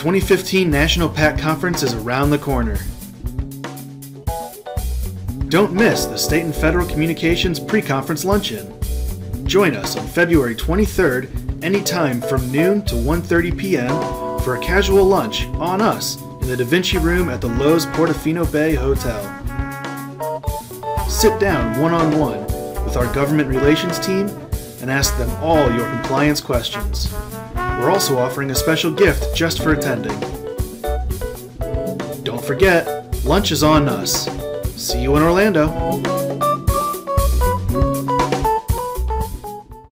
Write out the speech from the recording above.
2015 National PAC Conference is around the corner. Don't miss the State and Federal Communications PreConference Luncheon. Join us on February 23rd, anytime from noon to 1:30 p.m. for a casual lunch on us in the Da Vinci Room at the Lowe's Portofino Bay Hotel. Sit down one-on-one with our government relations team and ask them all your compliance questions. We're also offering a special gift just for attending. Don't forget, lunch is on us. See you in Orlando.